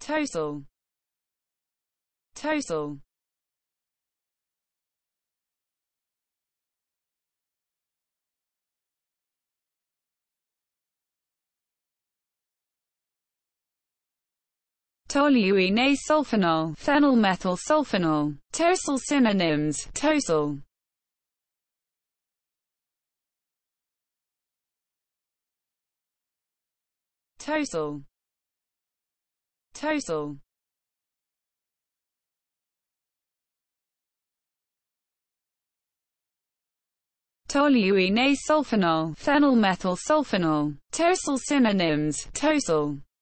Tosyl, Tosyl. Toluenesulfonol, phenylmethylsulfonol. Tosyl synonyms: Tosyl, Tosyl, Tosyl. Toluenesulfonol, phenylmethylsulfonol. Tosyl synonyms: Tosyl,